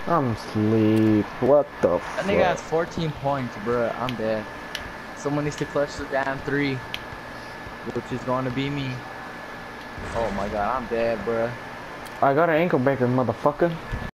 I'm asleep. What the That nigga has fuck? 14 points, bruh. I'm dead. Someone needs to clutch the damn 3, which is going to be me. Oh my god, I'm dead, bruh. I got an ankle breaker, motherfucker.